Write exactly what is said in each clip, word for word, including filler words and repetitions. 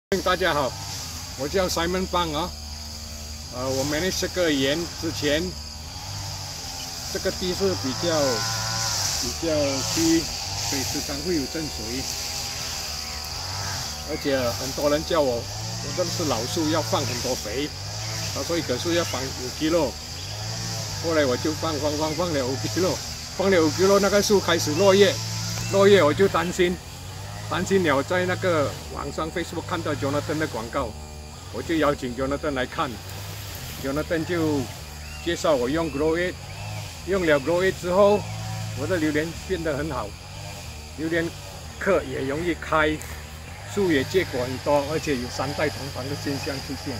大家好，我叫 Simon Bang 啊，呃，我 manage 这个园之前，这个地是比较比较低，所以时常会有震水，而且很多人叫我，我这是老树要放很多肥，他说一棵树要放五 kilo， 后来我就放放放放了五 kilo， 放了五 kilo， 那个树开始落叶，落叶我就担心。 担心了，在那个网上 Facebook 看到 Jonathan 的广告，我就邀请 Jonathan 来看。Jonathan 就介绍我用 Grow It， 用了 Grow It 之后，我的榴莲变得很好，榴莲壳也容易开，树也结果很多，而且有三代同堂的现象出现。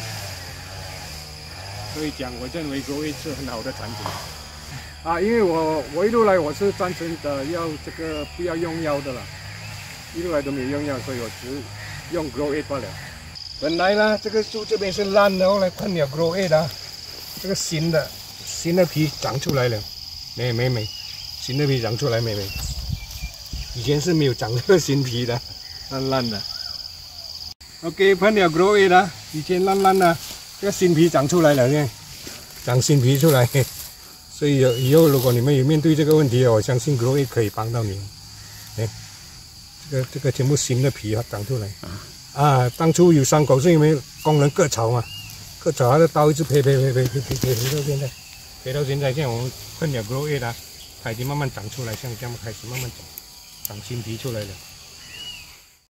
所以讲，我认为 Grow It 是很好的产品。啊，因为我我一路来我是赞成的要这个不要用药的了。 一路来都没有用药，所以我只用 Grow It 罢了。本来呢，这个树这边是烂的，后来喷了 Grow It 啊，这个新的新的皮长出来了，没没没，新的皮长出来没没，以前是没有长这个新皮的，烂烂的。OK， 喷了 Grow It 啊，以前烂烂的，这个新皮长出来了呢，长新皮出来，所以以后如果你们有面对这个问题，我相信 Grow It 可以帮到你。哎。 这个这个全部新的皮啊长出来啊！当初有伤口是因为工人割草嘛，割草他的刀一直劈劈劈劈劈劈劈到现在，劈到现在，现在我们喷了 Grow It 啊，它已经慢慢长出来，像这样开始慢慢长，长新皮出来了。